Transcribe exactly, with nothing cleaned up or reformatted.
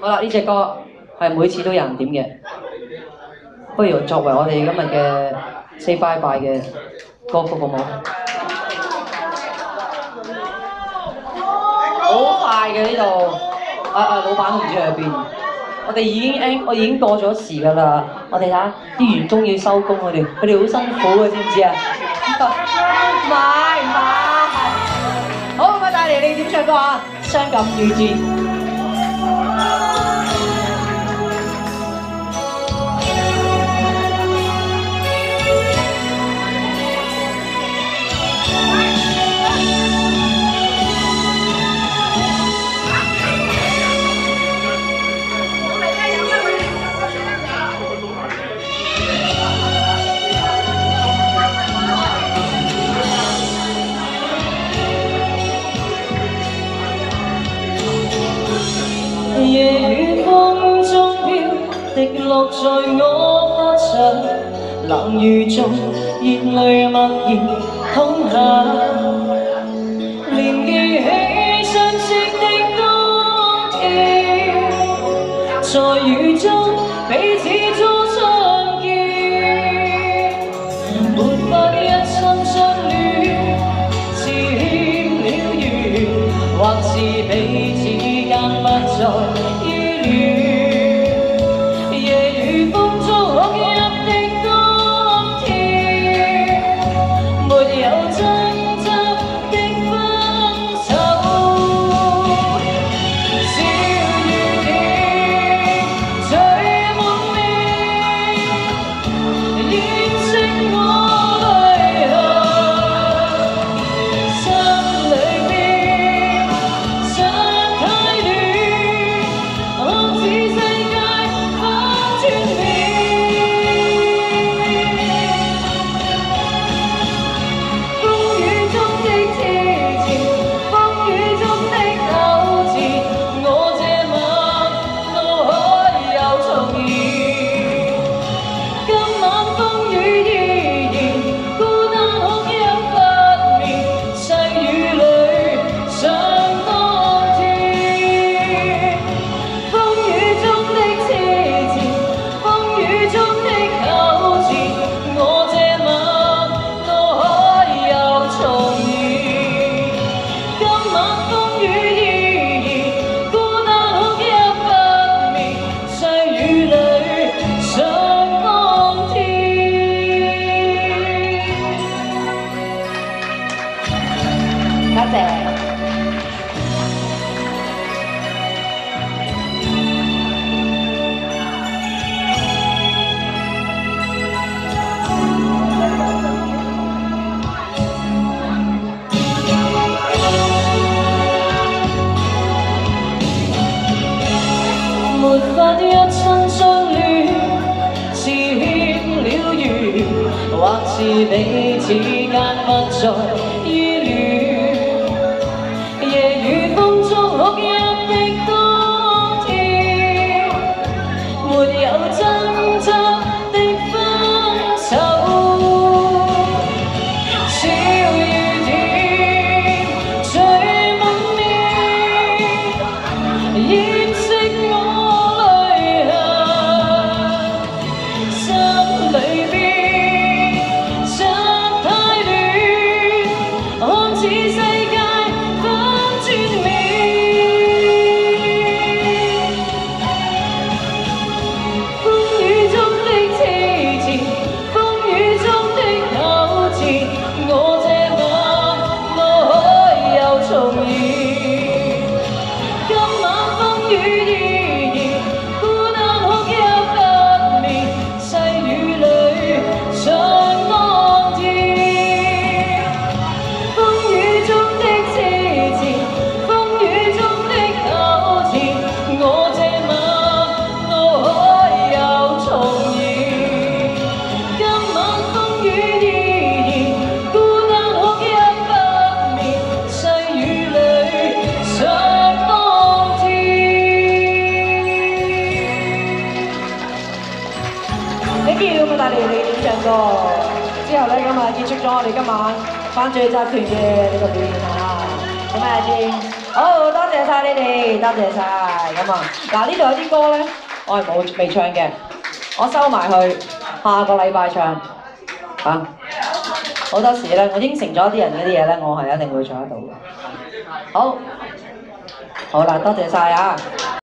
好啦，呢隻歌係每次都有人點嘅，不如作為我哋今日嘅 say bye bye 嘅歌曲好冇？好快嘅呢度，啊啊老闆唔知喺邊，我哋已經誒我已經過咗時㗎啦，我哋睇下啲員工要收工，佢哋佢哋好辛苦嘅，知唔知啊？唔係唔係，好咁啊，帶嚟你點唱歌啊？傷感遇見。 夜雨風中飄，滴落在我髮上，冷雨中熱淚默然淌下，連記起相識的當天，在雨中彼此初相見，沒法一生相戀，是欠了緣，或是彼此間不再。 多謝。沒法一生相戀，是欠了緣，或是彼此間不再依戀。 哭泣的當天，沒有爭執的分手，小雨點最滿面，掩飾我淚痕，心裏邊想太戀，看似世界反轉面。 帶嚟你點唱歌，之後咧咁啊結束咗我哋今晚番咀集團嘅呢個表演啊，咁啊先。 好，多謝晒你哋，多謝晒。咁啊，嗱呢度有啲歌咧，我係冇未唱嘅，我收埋去，下個禮拜唱。嚇，好多時咧，我應承咗啲人嗰啲嘢咧，我係一定會做得到嘅。好，好啦，多謝晒啊！